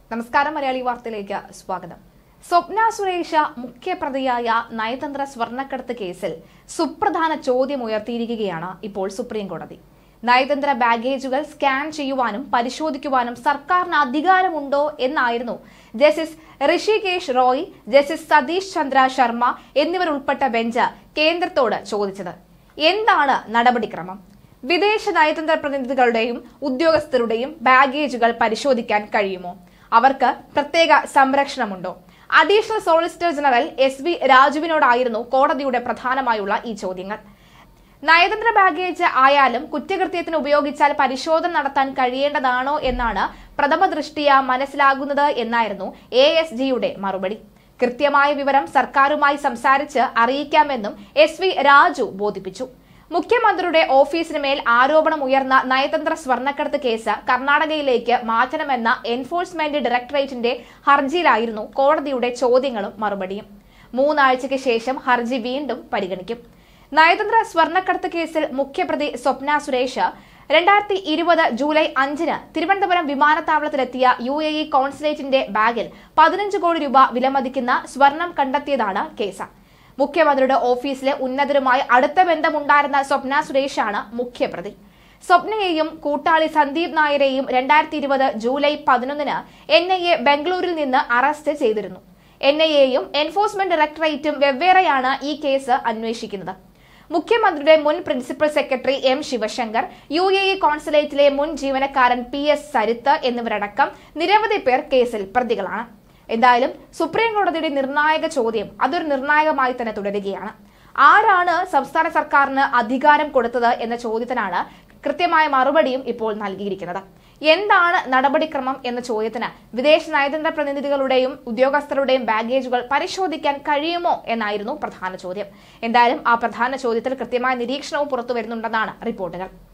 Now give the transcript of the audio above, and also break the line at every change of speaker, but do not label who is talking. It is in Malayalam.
നമസ്കാരം മലയാളി വാർത്തയിലേക്ക് സ്വാഗതം. സ്വപ്ന സുരേഷ മുഖ്യപ്രതിയായ നയതന്ത്ര സ്വർണ്ണക്കടത്ത് കേസിൽ സുപ്രധാന ചോദ്യം ഉയർത്തിയിരിക്കുകയാണ് ഇപ്പോൾ സുപ്രീം കോടതി. നയതന്ത്ര ബാഗേജുകൾ സ്കാൻ ചെയ്യുവാനും പരിശോധിക്കുവാനും സർക്കാരിന് അധികാരമുണ്ടോ എന്നായിരുന്നു ജസ്റ്റിസ് ഋഷികേശ് റോയ്, ജസ്റ്റിസ് സതീഷ് ചന്ദ്ര ശർമ്മ എന്നിവരുൾപ്പെട്ട ബെഞ്ച് കേന്ദ്രത്തോട് ചോദിച്ചത്. എന്താണ് നടപടിക്രമം? വിദേശ നയതന്ത്ര പ്രതിനിധികളുടെയും ഉദ്യോഗസ്ഥരുടെയും ബാഗേജുകൾ പരിശോധിക്കാൻ കഴിയുമോ? അവർക്ക് പ്രത്യേക സംരക്ഷണമുണ്ടോ? അഡീഷണൽ സോളിസിറ്റർ ജനറൽ SV രാജുവിനോടായിരുന്നു കോടതിയുടെ പ്രധാനമായുള്ള ഈ ചോദ്യങ്ങൾ. നയതന്ത്ര ബാഗേജ് ആയാലും കുറ്റകൃത്യത്തിന് ഉപയോഗിച്ചാൽ പരിശോധന നടത്താൻ കഴിയേണ്ടതാണോ എന്നാണ് പ്രഥമ ദൃഷ്ടിയ മനസ്സിലാകുന്നത് എന്നായിരുന്നു ASGയുടെ മറുപടി. കൃത്യമായ വിവരം സർക്കാരുമായി സംസാരിച്ച് അറിയിക്കാമെന്നും SV രാജു ബോധിപ്പിച്ചു. മുഖ്യമന്ത്രിയുടെ ഓഫീസിന് മേൽ ആരോപണം ഉയർന്ന നയതന്ത്ര സ്വർണ്ണക്കടത്ത് കേസ് കർണാടകയിലേക്ക് മാറ്റണമെന്ന എൻഫോഴ്സ്മെന്റ് ഡയറക്ടറേറ്റിന്റെ ഹർജിയിലായിരുന്നു കോടതിയുടെ ചോദ്യങ്ങളും മറുപടിയും. 3 ആഴ്ചയ്ക്ക് ശേഷം ഹർജി വീണ്ടും പരിഗണിക്കും. നയതന്ത്ര സ്വർണ്ണക്കടത്ത് കേസിൽ മുഖ്യപ്രതി സ്വപ്ന സുരേഷ് 2020 ജൂലൈ 5-ന് തിരുവനന്തപുരം വിമാനത്താവളത്തിലെത്തിയ UAE കോൺസുലേറ്റിന്റെ ബാഗിൽ 15 കോടി രൂപ വിലമതിക്കുന്ന സ്വർണം കണ്ടെത്തിയതാണ് കേസ്. മുഖ്യമന്ത്രിയുടെ ഓഫീസിലെ ഉന്നതരുമായി അടുത്ത ബന്ധമുണ്ടായിരുന്ന സ്വപ്ന സുരേഷാണ് മുഖ്യപ്രതി. സ്വപ്നയെയും കൂട്ടാളി സന്ദീപ് നായരെയും 2020 ജൂലൈ 11-ന് NIA ബംഗളൂരിൽ നിന്ന് അറസ്റ്റ് ചെയ്തിരുന്നു. NIAയും എൻഫോഴ്സ്മെന്റ് ഡയറക്ടറേറ്റും വെവ്വേറെയാണ് ഈ കേസ് അന്വേഷിക്കുന്നത്. മുഖ്യമന്ത്രിയുടെ മുൻ principal secretary M Sivasankar, UAE കോൺസുലേറ്റിലെ മുൻ ജീവനക്കാരൻ PS സരിത്ത് എന്നിവരടക്കം നിരവധി പേർ കേസിൽ പ്രതികളാണ്. എന്തായാലും സുപ്രീം കോടതിയുടെ നിർണായക ചോദ്യം അതൊരു നിർണായകമായി തന്നെ തുടരുകയാണ്. ആരാണ് സംസ്ഥാന സർക്കാരിന് അധികാരം കൊടുത്തത് എന്ന ചോദ്യത്തിനാണ് കൃത്യമായ മറുപടിയും ഇപ്പോൾ നൽകിയിരിക്കുന്നത്. എന്താണ് നടപടിക്രമം എന്ന ചോദ്യത്തിന് വിദേശ നയതന്ത്ര പ്രതിനിധികളുടെയും ഉദ്യോഗസ്ഥരുടെയും ബാഗേജുകൾ പരിശോധിക്കാൻ കഴിയുമോ എന്നായിരുന്നു പ്രധാന ചോദ്യം. എന്തായാലും ആ പ്രധാന ചോദ്യത്തിൽ കൃത്യമായ നിരീക്ഷണവും പുറത്തു വരുന്നുണ്ടെന്നാണ് റിപ്പോർട്ടുകൾ.